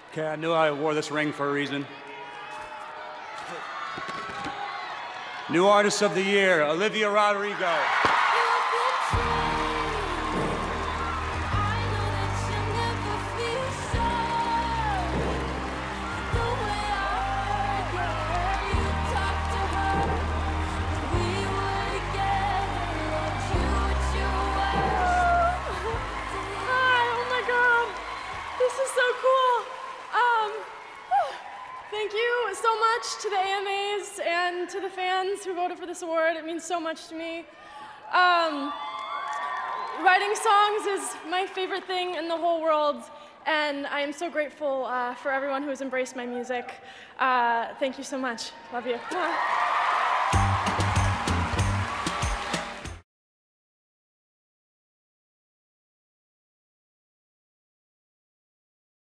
Okay, I knew I wore this ring for a reason. New Artist of the Year, Olivia Rodrigo. Thank you so much to the AMAs and to the fans who voted for this award. It means so much to me. Writing songs is my favorite thing in the whole world, and I am so grateful for everyone who has embraced my music. Thank you so much. Love you.